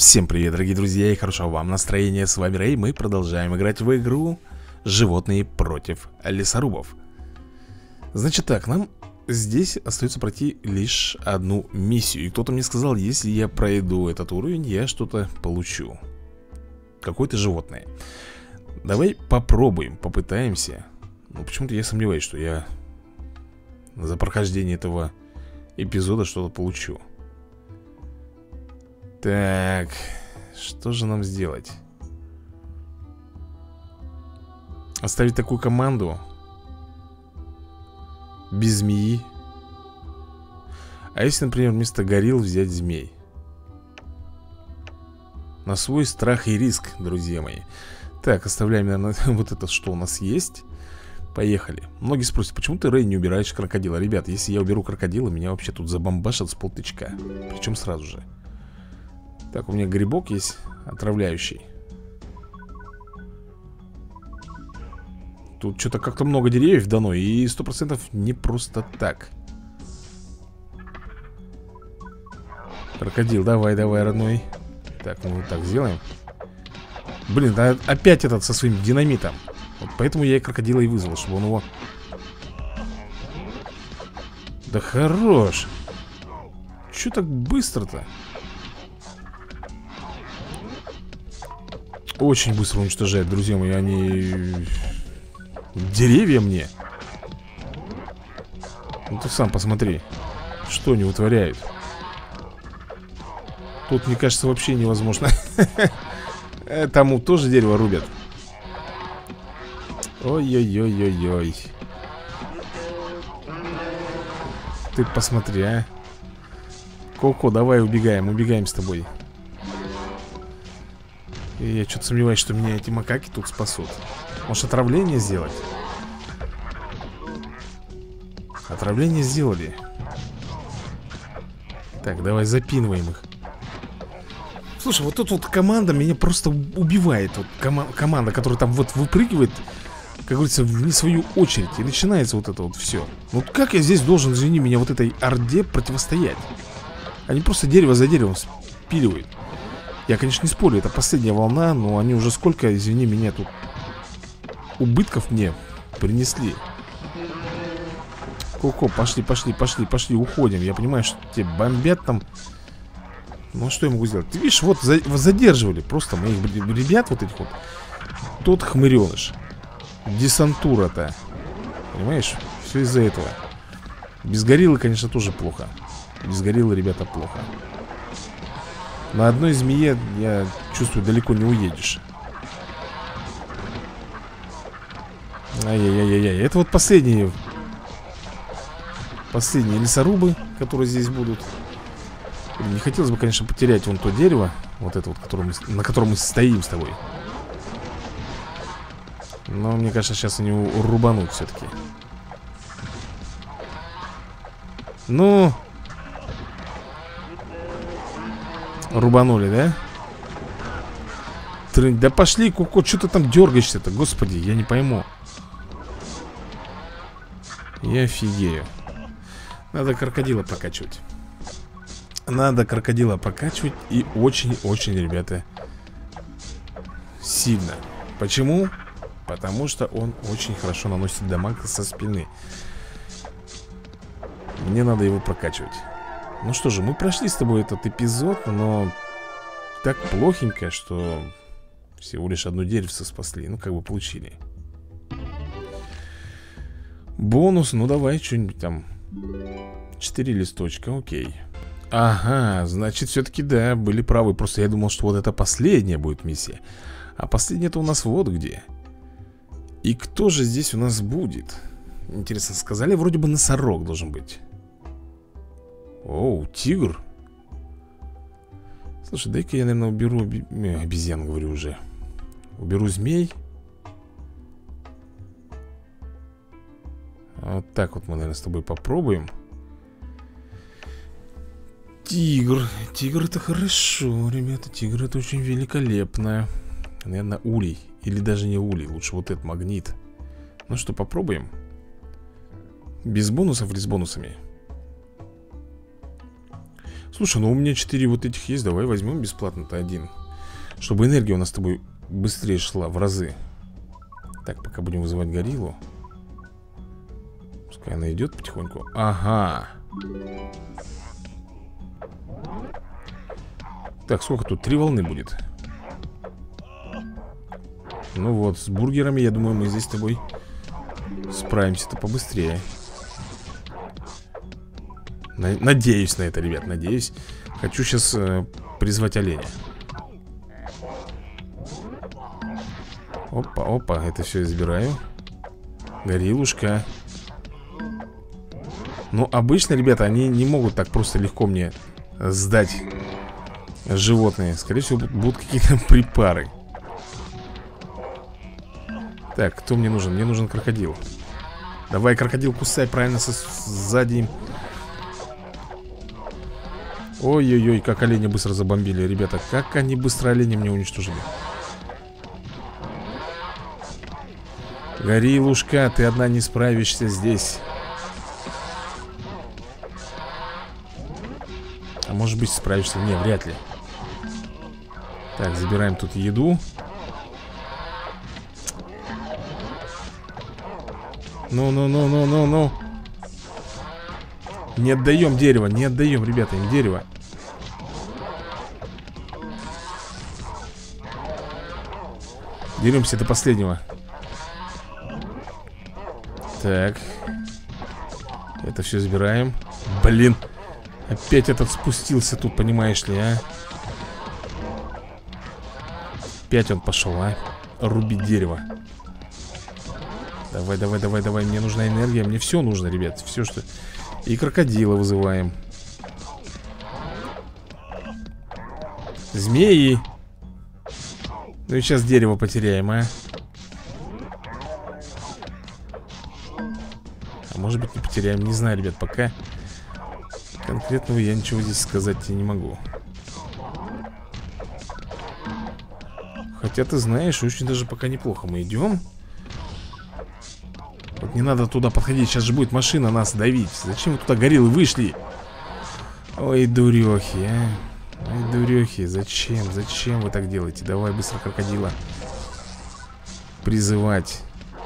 Всем привет, дорогие друзья, и хорошего вам настроения. С вами Рэй, мы продолжаем играть в игру «Животные против лесорубов». Значит так, нам здесь остается пройти лишь одну миссию. И кто-то мне сказал, если я пройду этот уровень, я что-то получу. Какое-то животное. Давай попробуем, попытаемся. Но почему-то я сомневаюсь, что я за прохождение этого эпизода что-то получу. Так, что же нам сделать? Оставить такую команду без змеи. А если, например, вместо горилл взять змей? На свой страх и риск, друзья мои. Так, оставляем, наверное, вот это, что у нас есть. Поехали. Многие спросят, почему ты, Рэй, не убираешь крокодила? Ребят, если я уберу крокодила, меня вообще тут забомбашат с полтычка. Причем сразу же. Так, у меня грибок есть отравляющий. Тут что-то как-то много деревьев дано. И 100% не просто так. Крокодил, давай, родной. Так, мы вот так сделаем. Блин, да опять этот со своим динамитом. Вот поэтому я и крокодила и вызвал, чтобы он его... Да хорош. Че так быстро-то? Очень быстро уничтожает, друзья мои. Они... Деревья мне. Ну ты сам посмотри, что они вытворяют. Тут, мне кажется, вообще невозможно. Тому тоже дерево рубят. Ой-ой-ой-ой-ой. Ты посмотри, а. Коко, давай убегаем с тобой. И я что-то сомневаюсь, что меня эти макаки тут спасут. Может, отравление сделать? Отравление сделали. Так, давай запинываем их. Слушай, вот тут вот команда меня просто убивает. Вот команда, которая там вот выпрыгивает, как говорится, в не свою очередь. И начинается вот это вот все. Вот как я здесь должен, извини меня, вот этой орде противостоять? Они просто дерево за деревом спиливают. Я, конечно, не спорю, это последняя волна, но они уже сколько, извини меня, тут убытков мне принесли. Коко, пошли, уходим. Я понимаю, что те бомбят там. Ну, что я могу сделать? Ты видишь, вот задерживали просто моих ребят вот этих вот. Тот хмыреныш. Десантура-то. Понимаешь? Все из-за этого. Без гориллы, конечно, тоже плохо. Без гориллы, ребята, плохо. На одной змее, я чувствую, далеко не уедешь. Ай-яй-яй-яй. Это вот последние лесорубы, которые здесь будут. Не хотелось бы, конечно, потерять вон то дерево. Вот это вот, на котором мы стоим с тобой. Но мне кажется, сейчас они рубанут все-таки. Ну... Рубанули, да? Да пошли, Коко, что ты там дергаешься-то? Господи, я не пойму. Я офигею. Надо крокодила прокачивать. Надо крокодила прокачивать. И очень-очень, ребята, сильно. Почему? Потому что он очень хорошо наносит дамаг со спины. Мне надо его прокачивать. Ну что же, мы прошли с тобой этот эпизод, но так плохенько, что всего лишь одно деревце спасли. Ну, как бы получили. Бонус, ну давай, что-нибудь там. 4 листочка, окей. Ага, значит, все-таки, да, были правы. Просто я думал, что вот это последняя будет миссия. А последняя-то у нас вот где. И кто же здесь у нас будет? Интересно, сказали, вроде бы носорог должен быть. Оу, тигр. Слушай, дай-ка я, наверное, уберу обезьян, говорю уже. Уберу змей. Вот так вот мы, наверное, с тобой попробуем. Тигр. Тигр это хорошо, ребята. Тигр это очень великолепно. Наверное, улей. Или даже не улей. Лучше вот этот магнит. Ну что, попробуем. Без бонусов или с бонусами? Слушай, ну у меня 4 вот этих есть. Давай возьмем бесплатно-то один, чтобы энергия у нас с тобой быстрее шла в разы. Так, пока будем вызывать гориллу. Пускай она идет потихоньку. Ага. Так, сколько тут? 3 волны будет. Ну вот, с бургерами, я думаю, мы здесь с тобой справимся-то побыстрее. Надеюсь на это, ребят, надеюсь. Хочу сейчас призвать оленя. Опа, опа, это все я забираю. Гориллушка. Ну, обычно, ребята, они не могут так просто легко мне сдать животные. Скорее всего, будут какие-то припары. Так, кто мне нужен? Мне нужен крокодил. Давай, крокодил, кусай правильно сзади им. Ой-ой-ой, как олени быстро забомбили, ребята. Как они быстро олени мне уничтожили. Гориллушка, ты одна не справишься здесь. А может быть справишься? Не, вряд ли. Так, забираем тут еду. Ну. Не отдаем дерево, не отдаем, ребята, им дерево. Деремся до последнего. Так. Это все забираем. Блин. Опять этот спустился тут, понимаешь ли, а? Опять он пошел, а? Рубить дерево. Давай. Мне нужна энергия. Мне все нужно, ребят. Все, что... И крокодила вызываем. Змеи. Ну и сейчас дерево потеряем, а? А может быть не потеряем, не знаю, ребят, пока конкретного я ничего здесь сказать тебе не могу. Хотя ты знаешь, очень даже пока неплохо мы идем. Вот не надо туда подходить, сейчас же будет машина нас давить. Зачем вы туда гориллы вышли? Ой, дурехи, а. Ой, дурехи, зачем вы так делаете? Давай быстро крокодила призывать.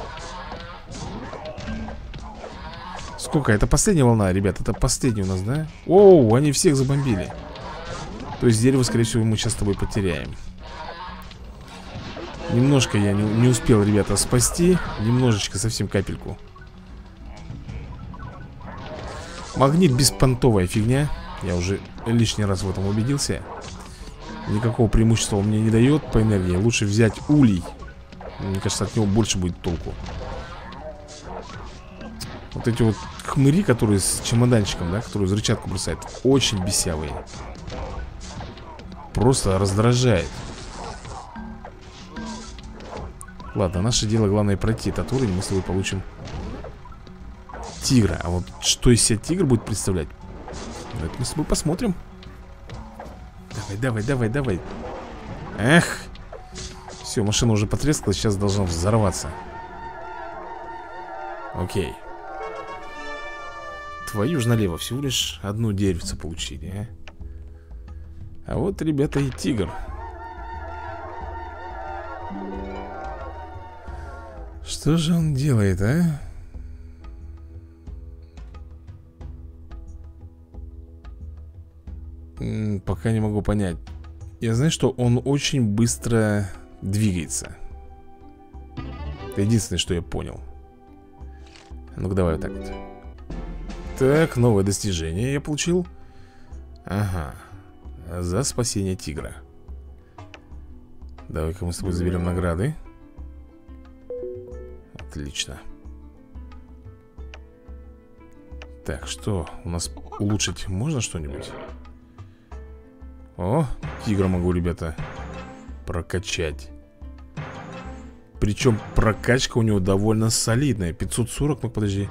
Сколько? Это последняя волна, ребят. Это последняя у нас, да? Оу, они всех забомбили. То есть дерево, скорее всего, мы сейчас с тобой потеряем. Немножко я не успел, ребята, спасти. Немножечко, совсем капельку. Магнит беспонтовая фигня. Я уже лишний раз в этом убедился. Никакого преимущества он мне не дает по энергии. Лучше взять улей. Мне кажется, от него больше будет толку. Вот эти вот хмыри, которые с чемоданчиком, да, которые взрывчатку бросают, очень бесявые. Просто раздражает. Ладно, наше дело главное пройти этот уровень. Мы с тобой получим тигра. А вот что из себя тигр будет представлять, это мы с тобой посмотрим. Давай. Эх. Все, машина уже потрескалась, сейчас должна взорваться. Окей. Твою ж налево, всего лишь одну деревце получили, а? А вот, ребята, и тигр. Что же он делает, а? Пока не могу понять. Я знаю, что он очень быстро двигается. Это единственное, что я понял. Ну-ка, давай вот так вот. Так, новое достижение я получил. Ага. За спасение тигра. Давай-ка мы с тобой заберем награды. Отлично. Так, что у нас улучшить можно что-нибудь? О, тигра могу, ребята, прокачать. Причем прокачка у него довольно солидная. 540, ну подожди.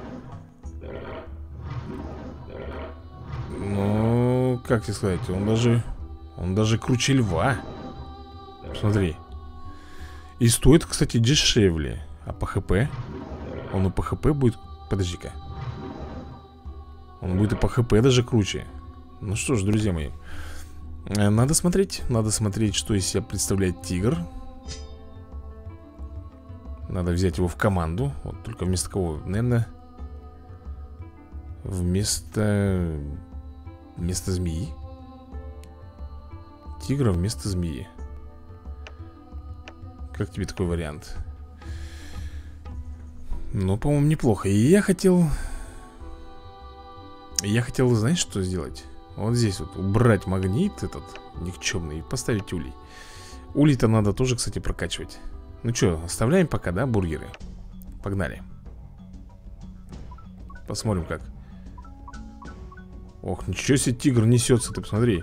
Ну, как тебе сказать, он даже круче льва. Смотри. И стоит, кстати, дешевле. А по ХП? Он и по ХП будет... Подожди-ка. Он будет и по ХП даже круче. Ну что ж, друзья мои, надо смотреть, что из себя представляет тигр. Надо взять его в команду. Вот только вместо кого? Наверное, вместо змеи. Тигра вместо змеи. Как тебе такой вариант? Ну, по-моему, неплохо. И я хотел, знаешь, что сделать? Вот здесь вот убрать магнит этот никчемный и поставить улей. Улей-то надо тоже, кстати, прокачивать. Ну что, оставляем пока, да, бургеры? Погнали. Посмотрим как. Ох, ничего себе тигр несется, ты посмотри.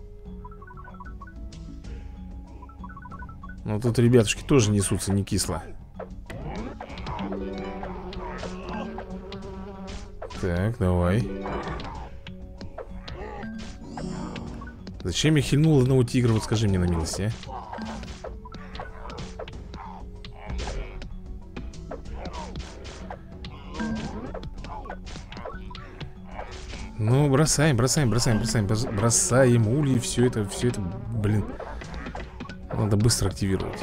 Ну тут ребятушки тоже несутся не кисло. Так, давай. Зачем я хильнул одного тигра, вот скажи мне на милость, а? Ну, бросаем улей, все это, блин. Надо быстро активировать.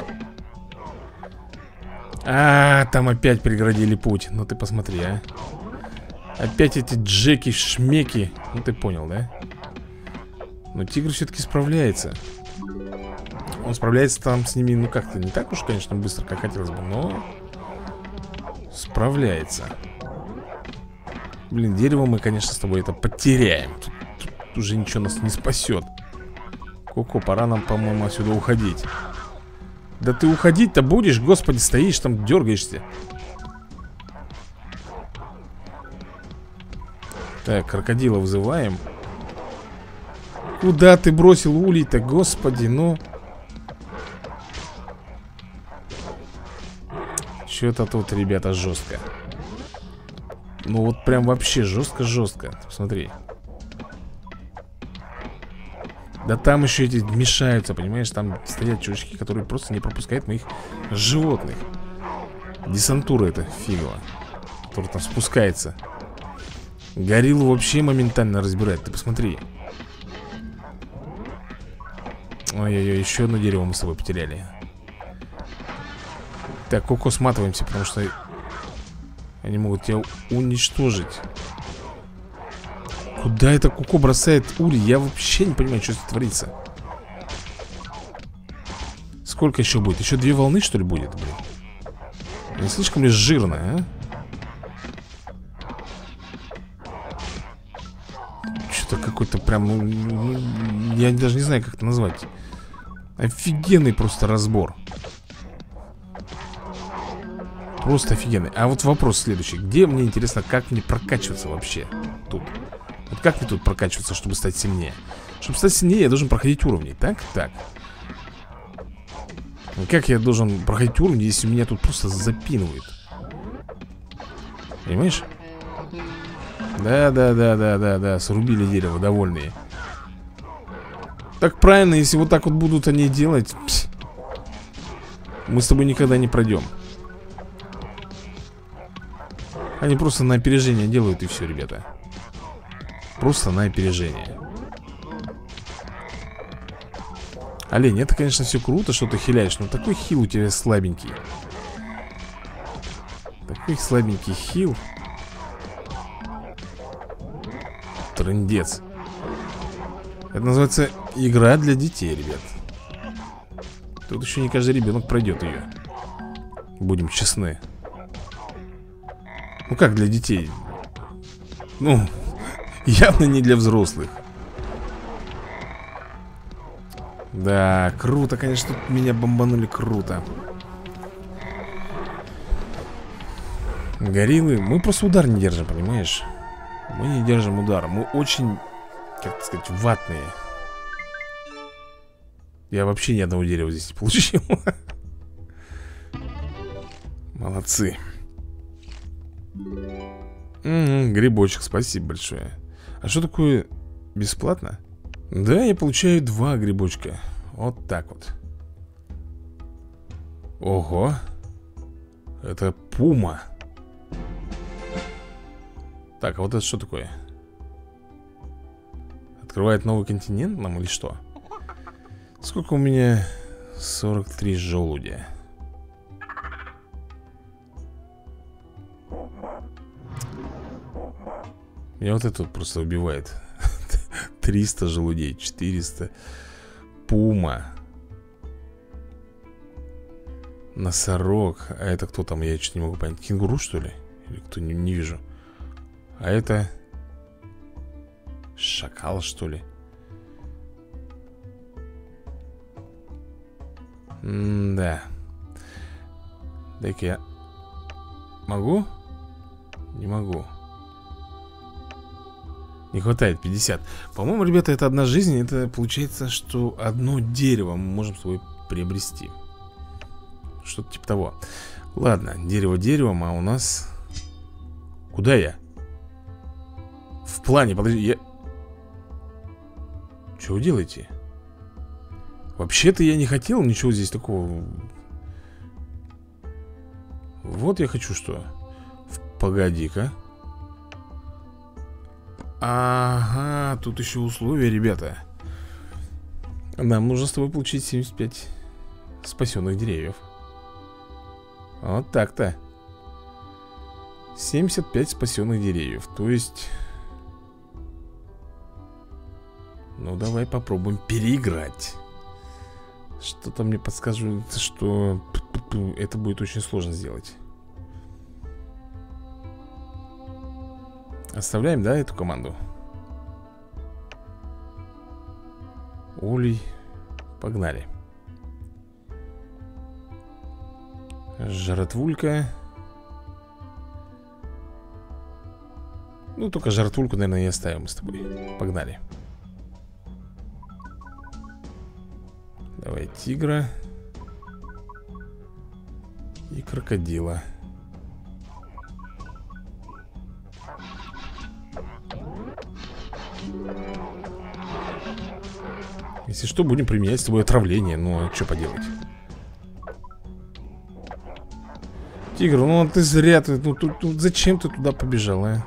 Там опять преградили путь. Ну ты посмотри, а. Опять эти джеки, шмеки. Ну ты понял, да? Но тигр все-таки справляется. Он справляется там с ними, ну как-то не так уж, конечно, быстро, как хотелось бы, но справляется. Блин, дерево мы, конечно, с тобой это потеряем. Тут уже ничего нас не спасет. Коко, пора нам, по-моему, отсюда уходить. Да ты уходить-то будешь? Господи, стоишь там, дергаешься. Так, крокодила вызываем. Куда ты бросил улей-то, господи, ну. Что-то тут, ребята, жестко. Ну вот прям вообще жестко-жестко. Посмотри. Да там еще эти мешаются, понимаешь? Там стоят чувачки, которые просто не пропускают моих животных. Десантура это фигова, который там спускается. Гориллу вообще моментально разбирает. Ты посмотри. Ой-ой-ой, еще одно дерево мы с тобой потеряли. Так, Коко, сматываемся, потому что они могут тебя уничтожить. Куда это Коко бросает улей? Я вообще не понимаю, что здесь творится. Сколько еще будет? Еще 2 волны, что ли, будет, блин? Не слишком ли жирно, а? Что-то какой-то прям, ну, я даже не знаю, как это назвать. Офигенный просто разбор. Просто офигенный. А вот вопрос следующий. Где, мне интересно, как мне прокачиваться вообще тут? Вот как мне тут прокачиваться, чтобы стать сильнее? Чтобы стать сильнее, я должен проходить уровни. Так? Так. Как я должен проходить уровни, если меня тут просто запинывают? Понимаешь? Да, срубили дерево, довольные. Так правильно, если вот так вот будут они делать, мы с тобой никогда не пройдем. Они просто на опережение делают, и все, ребята. Просто на опережение. Олень, это, конечно, все круто, что ты хиляешь, но такой хил у тебя слабенький. Такой слабенький хил. Трындец. Это называется игра для детей, ребят. Тут еще не каждый ребенок пройдет ее. Будем честны. Ну как для детей? Ну, явно не для взрослых. Да, круто, конечно, тут меня бомбанули, круто. Гориллы, мы просто удар не держим, понимаешь? Мы не держим удар, мы очень, как сказать, ватные. Я вообще ни одного дерева здесь не получил. Молодцы. Грибочек, спасибо большое. А что такое бесплатно? Да, я получаю 2 грибочка. Вот так вот. Ого. Это пума. Так, а вот это что такое? Открывает новый континент нам или что? Сколько у меня? 43 желудя. Меня вот это вот просто убивает. 300 желудей, 400. Пума. Носорог. А это кто там? Я что-то не могу понять. Кенгуру, что ли? Или кто? Не вижу. А это... Шакал, что ли? Да. Дай-ка я... Могу? Не могу. Не хватает 50. По-моему, ребята, это одна жизнь. Это получается, что одно дерево мы можем с тобой приобрести. Что-то типа того. Ладно, дерево деревом, а у нас... Куда я? В плане, подожди, я... Что вы делаете? Вообще-то я не хотел ничего здесь такого. Вот я хочу что. Погоди-ка. Ага, тут еще условия, ребята. Нам нужно с тобой получить 75 спасенных деревьев. Вот так-то. 75 спасенных деревьев. То есть... Ну, давай попробуем переиграть. Что-то мне подсказывает, что это будет очень сложно сделать. Оставляем, да, эту команду? Улей. Погнали. Жратвулька. Ну, только жратвульку, наверное, и оставим мы с тобой. Погнали. Давай тигра. И крокодила. Если что, будем применять с тобой отравление. Ну, а что поделать? Тигр, ну ты зря ты, ну, зачем ты туда побежал, а?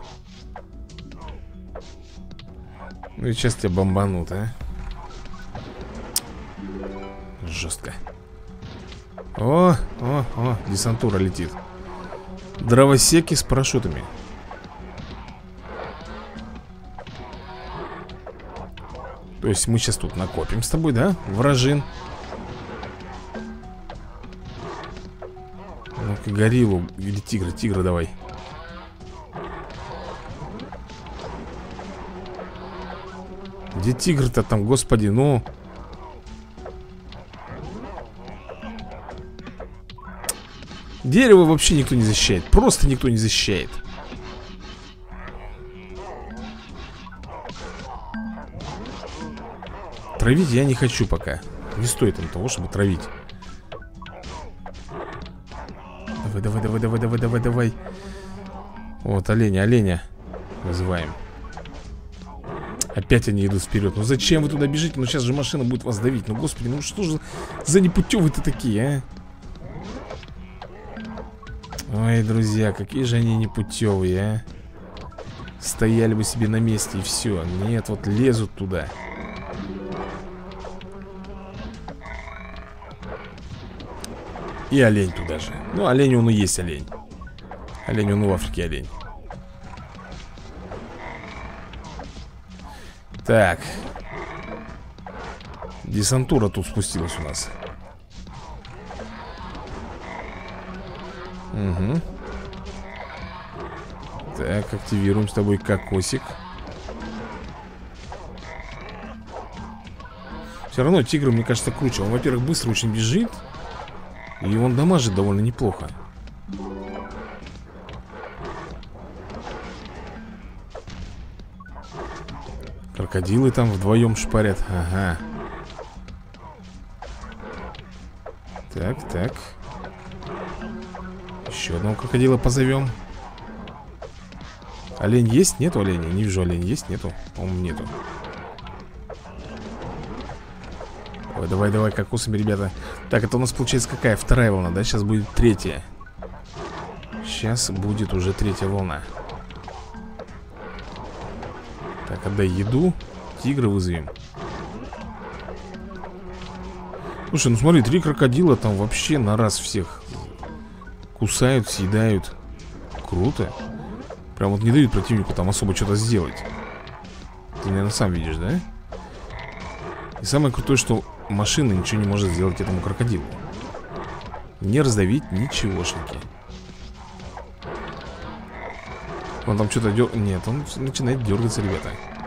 Ну и сейчас тебя бомбанут, а? Жестко. О, десантура летит. Дровосеки с парашютами. То есть мы сейчас тут накопим с тобой, да? Вражин. Ну-ка, гориллу или тигра давай. Где тигр-то там, господи, ну... Дерево вообще никто не защищает. Просто никто не защищает. Травить я не хочу пока. Не стоит им того, чтобы травить. Давай. Вот, оленя вызываем. Опять они идут вперед. Ну зачем вы туда бежите? Ну сейчас же машина будет вас давить. Ну господи, ну что же за непутевые-то такие, а? Ой, друзья, какие же они непутевые, а? Стояли бы себе на месте и все. Нет, вот лезут туда. И олень туда же. Ну, олень он и есть олень. Олень он и в Африке олень. Так. Десантура тут спустилась у нас. Угу. Так, активируем с тобой кокосик. Все равно тигр, мне кажется, круче. Он, во-первых, быстро очень бежит. И он дамажит довольно неплохо. Крокодилы там вдвоем шпарят. Ага. Так. Еще одного крокодила позовем. Олень есть? Нету оленя? Не вижу оленя. Есть? Нету? По-моему, нету. Давай, кокосами, ребята. Так, это у нас получается какая? Вторая волна, да? Сейчас будет третья. Сейчас будет уже третья волна. Так, отдай еду. тигра вызовем. Слушай, ну смотри, 3 крокодила там вообще на раз всех кусают, съедают. Круто. Прям вот не дают противнику там особо что-то сделать. Ты, наверное, сам видишь, да? И самое крутое, что машина ничего не может сделать этому крокодилу. Не раздавить ничегошники. Он там что-то дер... Нет, он начинает дергаться, ребята.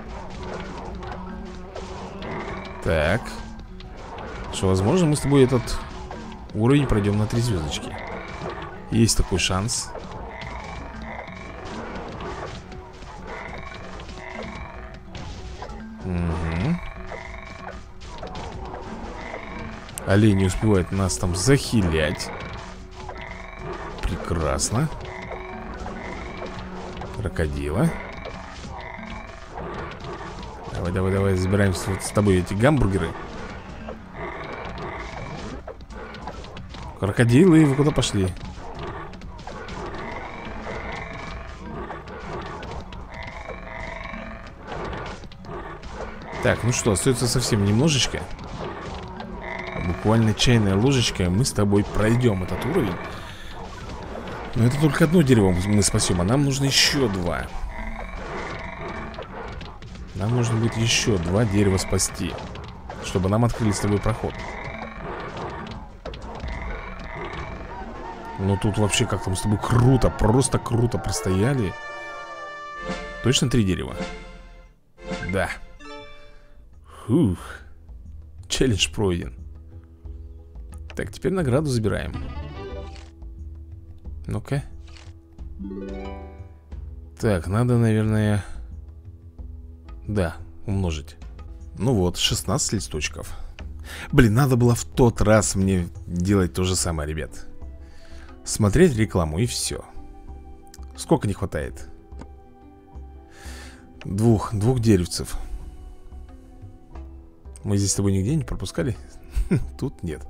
Так. Что, возможно, мы с тобой этот уровень пройдем на 3 звездочки. Есть такой шанс. Угу. Олень не успевает нас там захилять. Прекрасно. Крокодила. Давай, давай, давай, забираем вот с тобой эти гамбургеры. Крокодилы, вы куда пошли? Так, ну что, остается совсем немножечко. Буквально чайная ложечка, и мы с тобой пройдем этот уровень. Но это только одно дерево мы спасем, а нам нужно еще 2. Нам нужно будет еще 2 дерева спасти, чтобы нам открыли с тобой проход. Ну тут вообще как-то мы с тобой круто, просто круто простояли. Точно 3 дерева? Да. Фух. Челлендж пройден. Так, теперь награду забираем. Ну-ка. Так, надо, наверное... Да, умножить. Ну вот, 16 листочков. Блин, надо было в тот раз мне делать то же самое, ребят. Смотреть рекламу и все. Сколько не хватает? Двух деревцев. Мы здесь с тобой нигде не пропускали? Тут нет.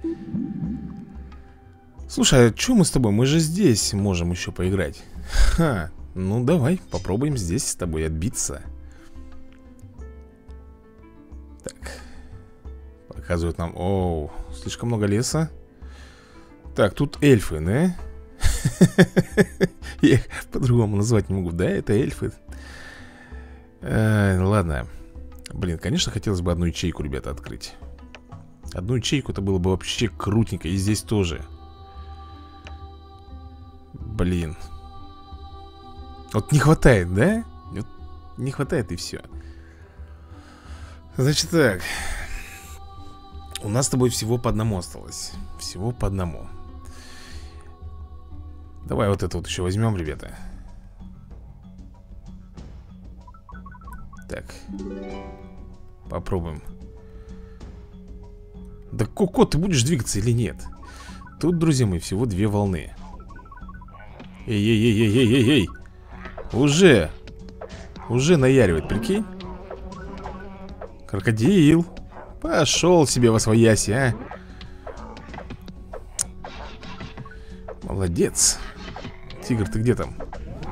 Слушай, а что мы с тобой? Мы же здесь можем еще поиграть. Ха, ну давай, попробуем здесь с тобой отбиться. Так. Показывают нам... Оу, слишком много леса. Так, тут эльфы, да? Я их по-другому назвать не могу. Да, это эльфы. Ладно. Блин, конечно, хотелось бы одну ячейку, ребята, открыть. Одну ячейку, это было бы вообще крутенько. И здесь тоже. Блин. Вот не хватает, да? Вот не хватает и все. Значит так. У нас с тобой всего по одному осталось. Всего по одному. Давай вот это вот еще возьмем, ребята. Так. Попробуем. Да, Коко, ты будешь двигаться или нет? Тут, друзья мои, всего 2 волны. Эй-эй-эй-эй-эй-эй-эй. Уже наяривает, прикинь. Крокодил. Пошел себе восвояси, а. Молодец. Тигр, ты где там?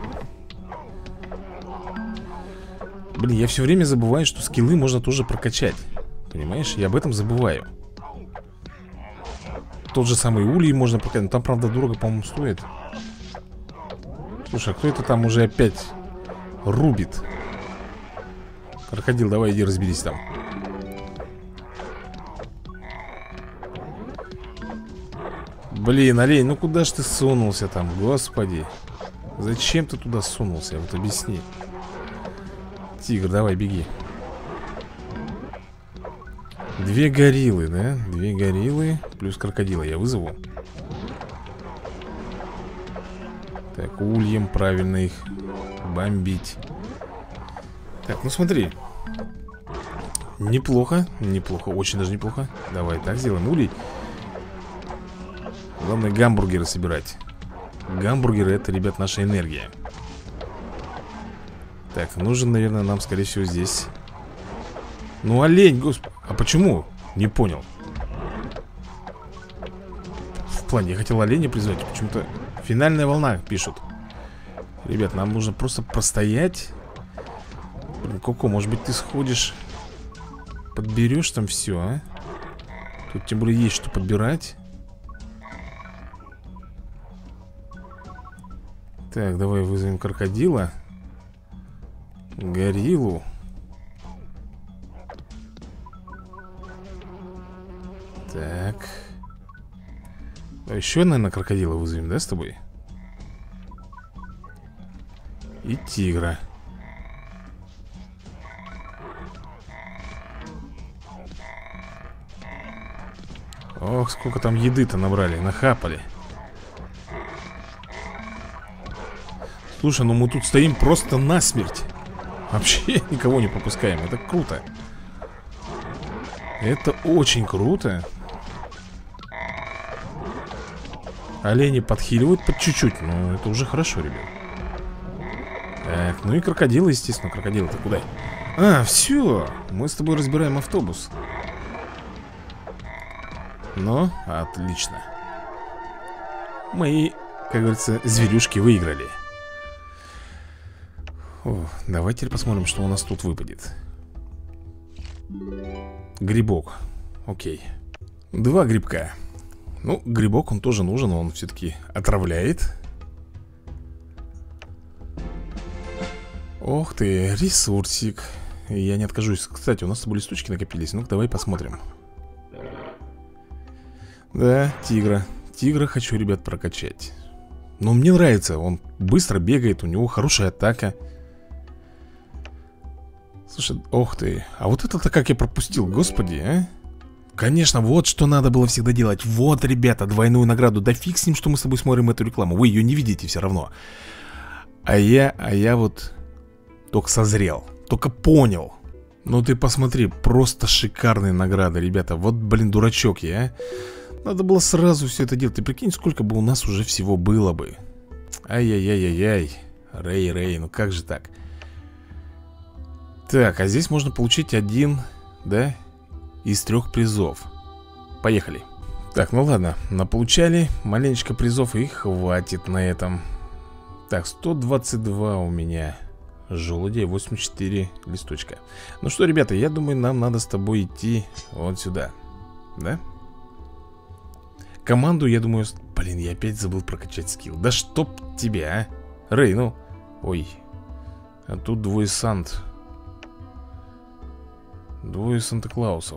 Блин, я все время забываю, что скиллы можно тоже прокачать. Понимаешь, я об этом забываю. Тот же самый ульи можно прокачать. Но там, правда, дорого, по-моему, стоит. Слушай, а кто это там уже опять рубит? Крокодил, давай иди разберись там. Блин, олень, ну куда ж ты сунулся там, господи. Зачем ты туда сунулся, вот объясни. Тигр, давай, беги. 2 гориллы, да? 2 гориллы плюс крокодила я вызову. Так, ульем правильно их бомбить. Так, ну смотри. Неплохо, неплохо, очень даже неплохо. Давай так сделаем, улей. Главное гамбургеры собирать. Гамбургеры — это, ребят, наша энергия. Так, нужен, наверное, нам, скорее всего, здесь. Ну, олень, господи. А почему? Не понял. В плане, я хотел оленя призвать. Почему-то финальная волна пишут. Ребят, нам нужно просто простоять. Блин, Коко, может быть, ты сходишь подберешь там все, а? Тут тем более есть что подбирать. Так, давай вызовем крокодила. Гориллу. Так. А еще, наверное, крокодила вызовем, да, с тобой? И тигра. Ох, сколько там еды-то набрали, нахапали. Слушай, ну мы тут стоим просто насмерть. Вообще никого не пропускаем, это круто. Это очень круто. Олени подхиливают под чуть-чуть. Ну, это уже хорошо, ребят. Так, ну и крокодилы, естественно. Крокодилы-то куда? А, все. Мы с тобой разбираем автобус. Ну, отлично. Мои, как говорится, зверюшки выиграли. О, давайте теперь посмотрим, что у нас тут выпадет. Грибок. Окей. 2 грибка. Ну, грибок он тоже нужен, но он все-таки отравляет. Ох ты, ресурсик. Я не откажусь. Кстати, у нас с тобой листочки накопились. Ну-ка, давай посмотрим. Да, тигра. Тигра хочу, ребят, прокачать. Но мне нравится, он быстро бегает, у него хорошая атака. Слушай, ох ты. А вот это-то как я пропустил, господи, а? Конечно, вот что надо было всегда делать. Вот, ребята, двойную награду. Да фиг с ним, что мы с тобой смотрим эту рекламу. Вы ее не видите все равно. А я вот только созрел, только понял. Ну ты посмотри, просто шикарные награды, ребята. Вот, блин, дурачок я, а. Надо было сразу все это делать. Ты прикинь, сколько бы у нас уже всего было бы. Ай-яй-яй-яй-яй. Рэй, ну как же так? Так, а здесь можно получить один, да, из 3 призов. Поехали. Так, ну ладно, наполучали маленечко призов и хватит на этом. Так, 122 у меня желудей, 84 листочка. Ну что, ребята, я думаю, нам надо с тобой идти вот сюда. Да? Команду, я думаю... Блин, я опять забыл прокачать скилл. Да чтоб тебя, а? Рэй, ну... Ой. А тут 2 Сант. 2 Санта-Клаусов.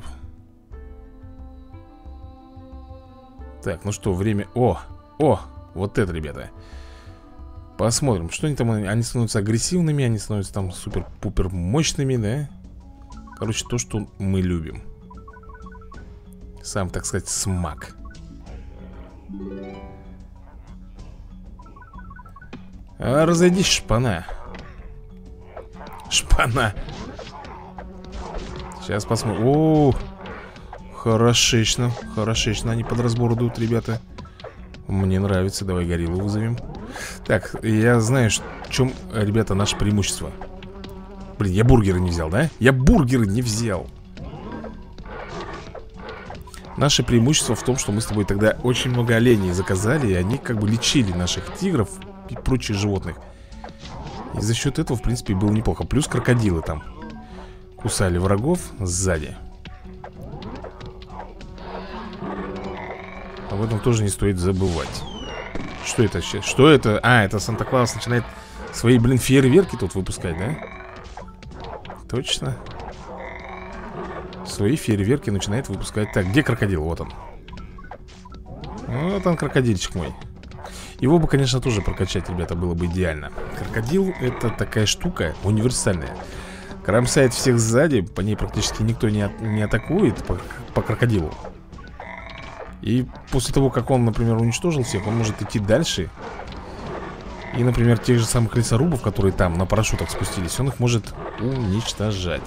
Так, ну что, время... О, вот это, ребята. Посмотрим, что они там. Они становятся агрессивными, они становятся там супер-пупер мощными, да? Короче, то, что мы любим. Сам, так сказать, смак. А разойдись, шпана. Шпана. Сейчас посмотрим. О, хорошечно. Хорошечно они под разбор идут, ребята. Мне нравится. Давай гориллу вызовем. Так, я знаю, в чем, ребята, наше преимущество. Блин, я бургеры не взял, да? Я бургеры не взял. Наше преимущество в том, что мы с тобой тогда очень много оленей заказали, и они как бы лечили наших тигров и прочих животных. И за счет этого, в принципе, было неплохо. Плюс крокодилы там кусали врагов сзади. Об этом тоже не стоит забывать. Что это сейчас? Что это? А, это Санта-Клаус начинает свои, блин, фейерверки тут выпускать, да? Точно. Свои фейерверки начинает выпускать. Так, где крокодил? Вот он. Вот он, крокодильчик мой. Его бы, конечно, тоже прокачать, ребята, было бы идеально. Крокодил — это такая штука универсальная. Кромсает всех сзади. По ней практически никто не атакует по крокодилу. И после того, как он, например, уничтожил всех, он может идти дальше. И, например, тех же самых лесорубов, которые там на парашютах спустились, он их может уничтожать.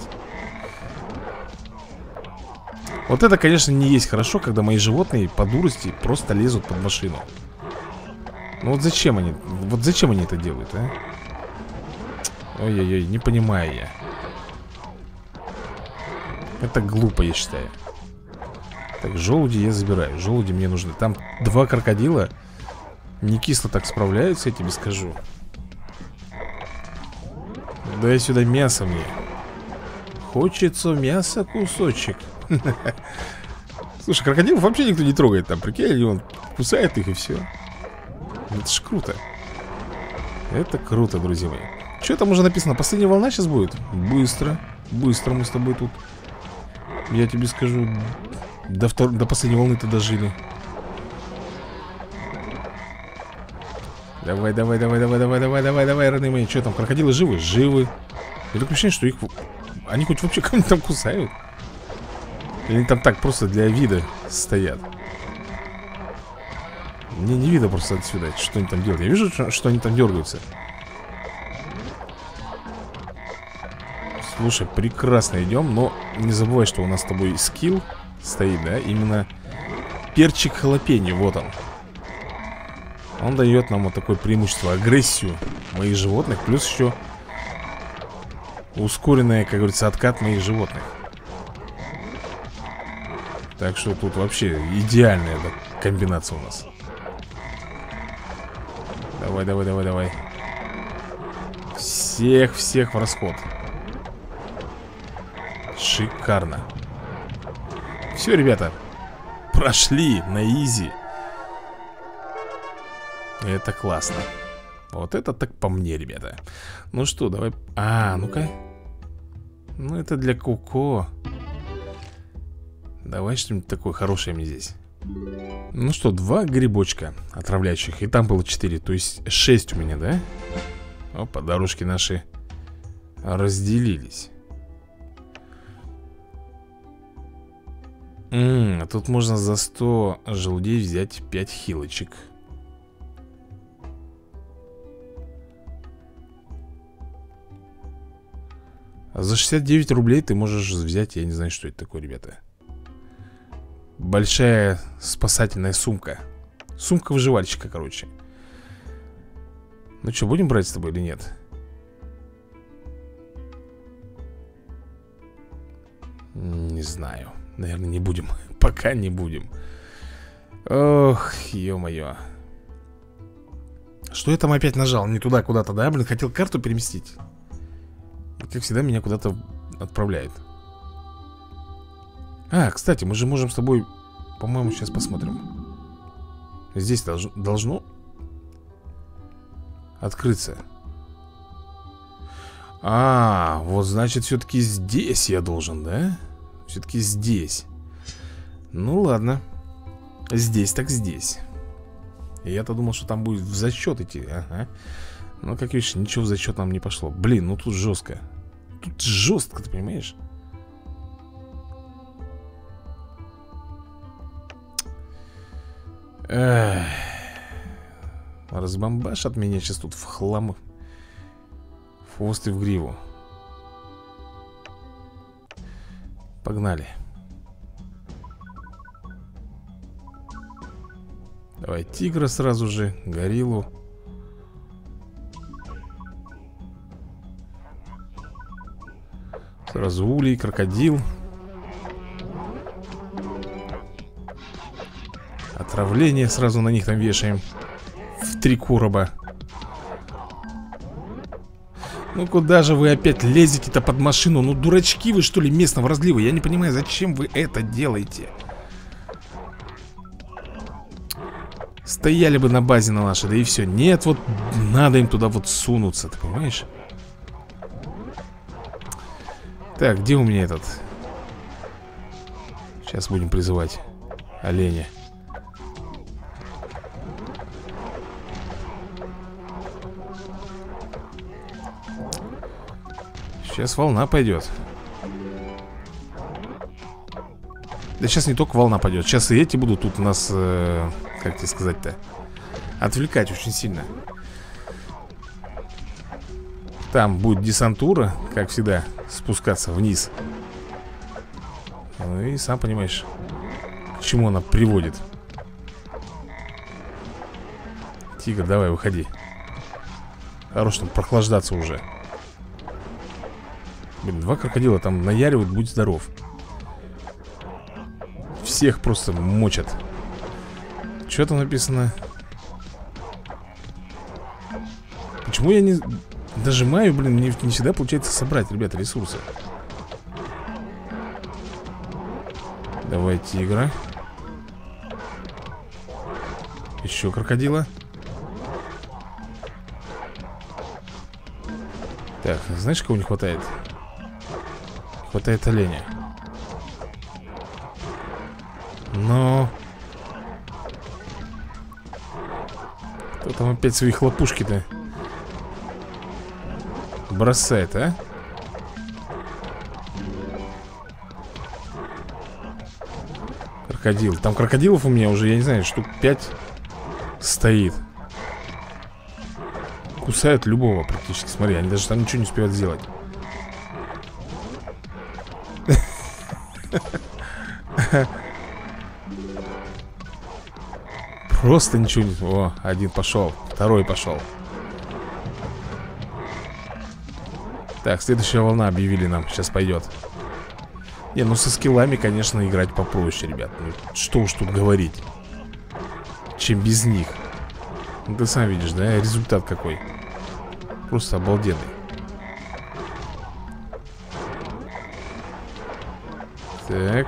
Вот это, конечно, не есть хорошо, когда мои животные по дурости просто лезут под машину. Ну вот зачем они это делают, а? Ой-ой-ой, не понимаю я. Это глупо, я считаю. Так, желуди я забираю. Желуди мне нужны. Там 2 крокодила не кисло так справляются, я тебе скажу. Дай сюда мясо мне. Хочется мяса кусочек. Слушай, крокодилов вообще никто не трогает там, прикинь, он кусает их и все. Это ж круто. Это круто, друзья мои. Что там уже написано? Последняя волна сейчас будет? Быстро. Быстро мы с тобой тут. Я тебе скажу, до последней волны-то дожили. Давай, давай, давай, давай, давай, давай, давай, давай, родные мои. Что там, крокодилы живы? Живы. Я такое ощущение, что их... Они хоть вообще кого-нибудь там кусают? Или они там так просто для вида стоят? Мне не видно просто отсюда, что они там делают. Я вижу, что они там дергаются. Слушай, прекрасно идем. Но не забывай, что у нас с тобой скилл стоит, да? Именно перчик халапеньо, вот он. Он дает нам вот такое преимущество, агрессию моих животных. Плюс еще ускоренная, как говорится, откат моих животных. Так что тут вообще идеальная комбинация у нас. Давай, давай, давай, давай. Всех в расход. Шикарно. Все, ребята, прошли на изи. Это классно. Вот это так по мне, ребята. Ну что, давай. Ну-ка. Ну это для Коко. Давай что-нибудь такое хорошее мне здесь. Ну что, 2 грибочка отравляющих. И там было 4, то есть 6 у меня, да? Опа, дорожки наши разделились. Тут можно за 100 желудей взять 5 хилочек. А за 69 рублей ты можешь взять, я не знаю, что это такое, ребята. Большая спасательная сумка. Сумка выживальщика, короче. Ну что, будем брать с тобой или нет? Не знаю. Наверное, не будем. Пока не будем. Ох, ё-моё. Что я там опять нажал? Не туда куда-то, да? Блин, хотел карту переместить. Как всегда, меня куда-то отправляет. Кстати, мы же можем с тобой, по-моему, сейчас посмотрим. Здесь должно открыться. Вот значит, все-таки здесь я должен, да? Все-таки здесь. Ну ладно. Здесь так здесь. Я-то думал, что там будет в зачет идти. Ага. Но, как видишь, ничего в зачет нам не пошло. Блин, ну тут жестко. Тут жестко, ты понимаешь? Разбомбашат меня сейчас тут в хлам. В хвост и в гриву. Погнали. Давай тигра сразу же, гориллу. Сразу улей, крокодил. Отравление сразу на них там вешаем. В 3 короба. Ну куда же вы опять лезете-то под машину? Ну дурачки вы что ли местного разлива? Я не понимаю, зачем вы это делаете? Стояли бы на базе на нашей, да и все. Нет, вот надо им туда вот сунуться, ты понимаешь? Так, где у меня этот? Сейчас будем призывать оленя. Сейчас волна пойдет. Да сейчас не только волна пойдет. Сейчас и эти будут тут у нас, как тебе сказать-то, отвлекать очень сильно. Там будет десантура, как всегда, спускаться вниз. Ну и сам понимаешь, к чему она приводит. Тигр, давай, выходи. Хорош там прохлаждаться уже. Блин, 2 крокодила там наяривают, будь здоров. Всех просто мочат. Что там написано? Почему я не... Дожимаю, блин, мне не всегда получается собрать, ребята, ресурсы. Давай, тигра. Еще крокодила. Так, знаешь, кого не хватает? Не хватает оленя. Но... Кто там опять свои хлопушки-то бросает, а? Крокодил. Там крокодилов у меня уже, я не знаю, штук 5 стоит. Кусают любого практически. Смотри, они даже там ничего не успевают сделать. Просто ничего не... О, один пошел, второй пошел. Так, следующая волна объявили нам. Сейчас пойдет. Не, ну со скиллами, конечно, играть попроще, ребят. Ну, что уж тут говорить, чем без них. Ну, ты сам видишь, да? Результат какой. Просто обалденный. Так.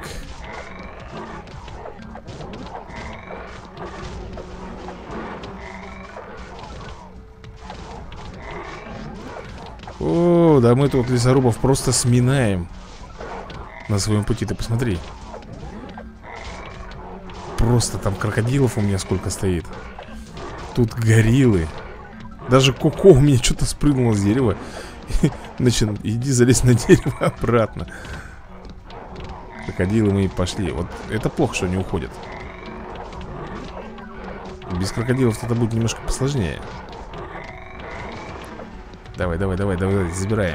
О, да мы тут лесорубов просто сминаем на своем пути, ты посмотри. Просто там крокодилов у меня сколько стоит. Тут гориллы. Даже Коко у меня что-то спрыгнуло с дерева. Значит, иди залезь на дерево обратно. Крокодилы мы и пошли. Вот это плохо, что они уходят. Без крокодилов это будет немножко посложнее. Давай, давай, давай, давай, забираем.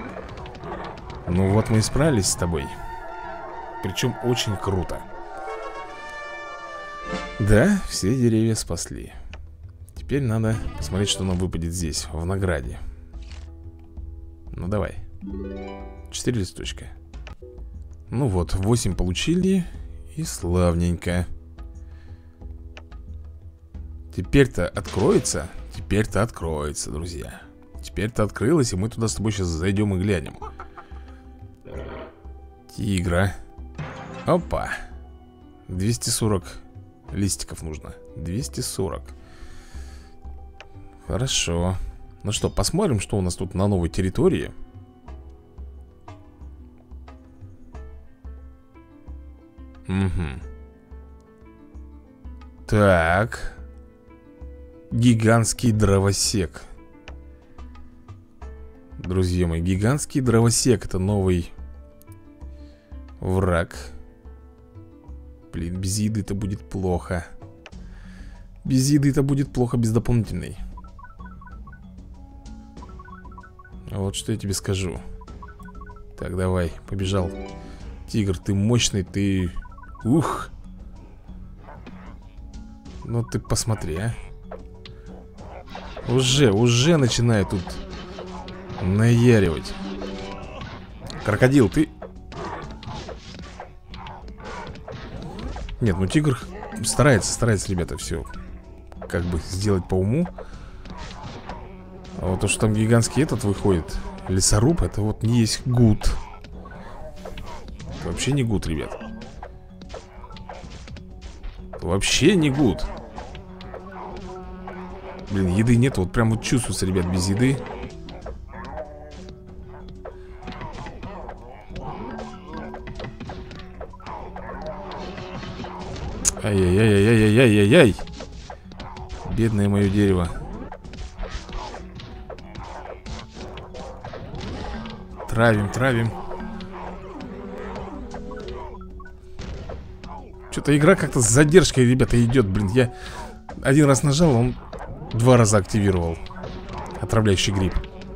Ну вот мы и справились с тобой. Причем очень круто. Да, все деревья спасли. Теперь надо посмотреть, что нам выпадет здесь, в награде. Ну давай. 4 листочка. Ну вот, 8 получили. И славненько. Теперь-то откроется. Теперь-то откроется, друзья. Теперь-то открылось, и мы туда с тобой сейчас зайдем и глянем. Тигра. Опа. 240 листиков нужно. 240. Хорошо. Ну что, посмотрим, что у нас тут на новой территории. Угу. Так. Гигантский дровосек. Друзья мои, гигантский дровосек. Это новый враг. Блин, без еды это будет плохо. Без еды это будет плохо, без дополнительной. Вот что я тебе скажу. Так, давай, побежал. Тигр, ты мощный, ты... Ух. Ну ты посмотри, а. Уже начинает тут наяривать. Крокодил, ты... Нет, ну тигр старается, ребята, все как бы сделать по уму. А вот то, что там гигантский этот выходит, лесоруб, это вот не есть гуд. Вообще не гуд, ребят. Вообще не гуд. Блин, еды нет, вот прям вот чувствуется, ребят, без еды. Ай-яй-яй-яй-яй-яй-яй-яй. Бедное мое дерево. Травим, травим. Что-то игра как-то с задержкой, ребята, идет. Блин, я один раз нажал, он 2 раза активировал отравляющий гриб.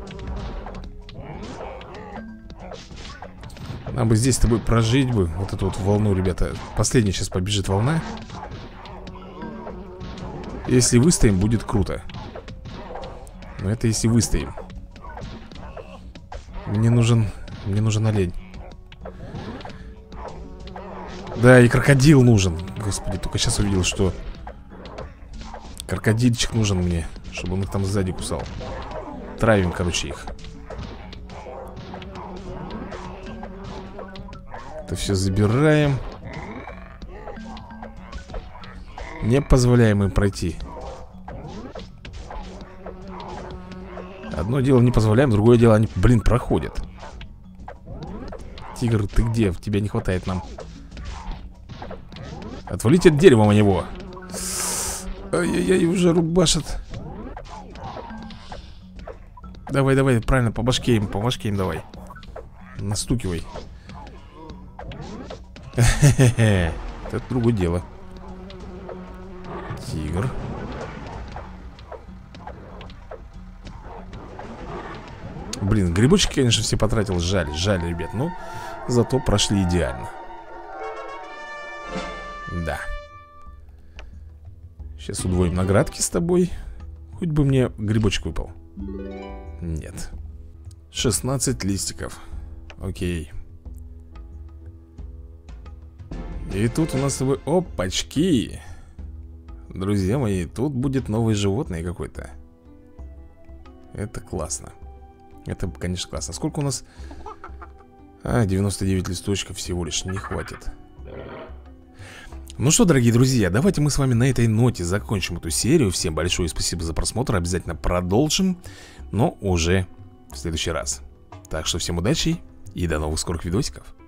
Нам бы здесь с тобой прожить бы вот эту вот волну, ребята. Последняя сейчас побежит волна. Если выстоим, будет круто. Но это если выстоим. Мне нужен олень. Да, и крокодил нужен. Господи, только сейчас увидел, что крокодильчик нужен мне, чтобы он их там сзади кусал. Травим, короче, их. Это все забираем. Не позволяем им пройти. Одно дело не позволяем, другое дело они, блин, проходят. Тигр, ты где? Тебя не хватает нам. Отвалите от дерева у него. Ай-яй-яй, уже рубашит. Давай, давай, правильно, по башке им давай. Настукивай. Хе-хе-хе. Это другое дело. Тигр. Блин, грибочки, конечно, все потратил. Жаль, жаль, ребят. Но зато прошли идеально. Да. Сейчас удвоим наградки с тобой. Хоть бы мне грибочек выпал. Нет. 16 листиков. Окей. И тут у нас с тобой... Опачки! Друзья мои, тут будет новое животное какое-то. Это классно. Это, конечно, классно. Сколько у нас? 99 листочков всего лишь, не хватит. Ну что, дорогие друзья, давайте мы с вами на этой ноте закончим эту серию. Всем большое спасибо за просмотр. Обязательно продолжим, но уже в следующий раз. Так что всем удачи и до новых скорых видосиков.